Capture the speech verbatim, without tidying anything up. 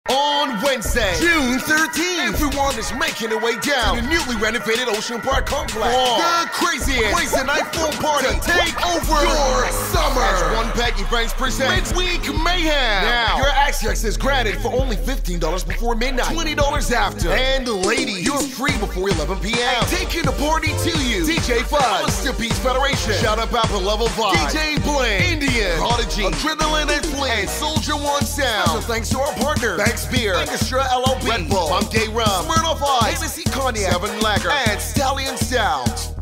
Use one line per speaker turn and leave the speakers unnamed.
On Wednesday, June thirteenth, everyone is making their way down to the newly renovated Ocean Park Complex. For the craziest Wednesday night phone party to take over your summer. As One Pack Events presents Midweek Mayhem. Now, your access is granted for only fifteen dollars before midnight, twenty dollars after. And ladies, you're free before eleven p m And taking the party to you, D J Fuzz, Monsta Beats Federation, Shout Out Papp Level Vibez, D J Bling, Indian, Prodigy, Adrenaline and Bling, and Soldier One Sound. So thanks to our partner, Beer, Lancaster L O B, Red Bull, Gayle, Smirnoff Ice, Hennessy Cognac, Seven Lager, and Stallion Stout.